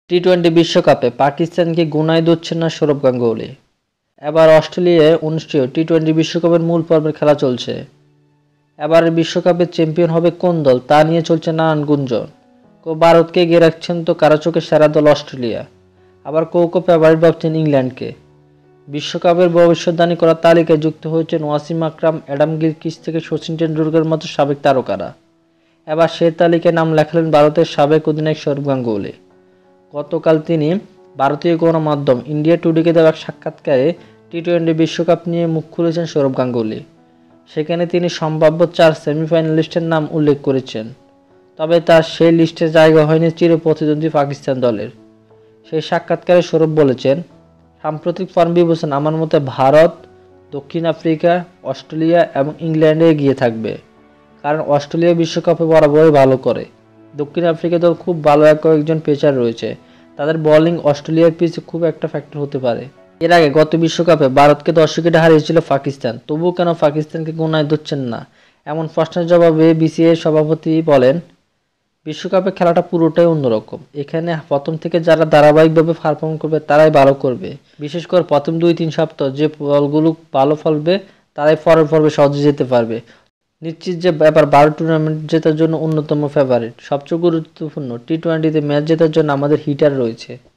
টি-20 বিশ্বকাপে পাকিস্তানকে গোনায় ধরছেন না সৌরভ গাঙ্গুলী। এবার অস্ট্রেলিয়ায় অনুষ্ঠেয় টি-20 বিশ্বকাপের মূল পর্বের খেলা চলছে। এবারের বিশ্বকাপের চ্যাম্পিয়ন হবে কোন দল তা নিয়ে চলছে নানান গুঞ্জন। কেউ ভারতকে এগিয়ে রাখছেন তো কারো চোখে সেরা দল অস্ট্রেলিয়া, আবার কেউ ফেভারিট ভাবছেন ইংল্যান্ডকে। বিশ্বকাপের ভবিষ্যদ্বাণী করার তালিকায় যুক্ত হয়েছেন ওয়াসিম আকরাম, অ্যাডাম গিলক্রিস্ট থেকে সচিন টেন্ডুলকারের মতো সাবেক তারকারা। এবার সে তালিকায় নাম লেখালেন ভারতের সাবেক অধিনায়ক সৌরভ গাঙ্গুলী। গতকাল তিনি ভারতীয় গণমাধ্যম ইন্ডিয়া টুডেকে দেওয়া এক সাক্ষাৎকারে টি-20 বিশ্বকাপ নিয়ে মুখ খুলেছেন সৌরভ গাঙ্গুলী। সেখানে তিনি সম্ভাব্য 4 সেমিফাইনালিস্টের নাম উল্লেখ করেছেন, তবে তার সেই লিস্টে জায়গা হয়নি চিরপ্রতিদ্বন্দ্বী পাকিস্তান দলের। সেই সাক্ষাৎকারে সৌরভ বলেছেন, সাম্প্রতিক ফর্ম বিবেচনা আমার মতে ভারত, দক্ষিণ আফ্রিকা, অস্ট্রেলিয়া এবং ইংল্যান্ডে এগিয়ে থাকবে, কারণ অস্ট্রেলিয়া বিশ্বকাপে বরাবরই ভালো করে। দক্ষিণ আফ্রিকা দল খুব ভালো কয়েকজন পেসার রয়েছে, তাদের বোলিং অস্ট্রেলিয়ার পিচে খুব একটা ফ্যাক্টর হতে পারে। এর আগে গত বিশ্বকাপে ভারতকে 10 উইকেটে হারিয়েছিল পাকিস্তান, তবুও কেন পাকিস্তানকে গোনায় ধরছেন না, এমন প্রশ্নের জবাবে বিসিসিআই সভাপতি বলেন, বিশ্বকাপে খেলাটা পুরোটাই অন্যরকম। এখানে প্রথম থেকে যারা ধারাবাহিকভাবে পারফর্ম করবে তারাই ভালো করবে। বিশেষ করে প্রথম 2-3 সপ্তাহ যে দলগুলো ভালো ফলবে তারাই পরের পর্বে সহজে যেতে পারবে। নিশ্চিত যে এবার 12 টুর্নামেন্ট জেতার জন্য অন্যতম ফেভারিট। সবচেয়ে গুরুত্বপূর্ণ, টি-20তে ম্যাচ জেতার জন্য আমাদের হিটার রয়েছে।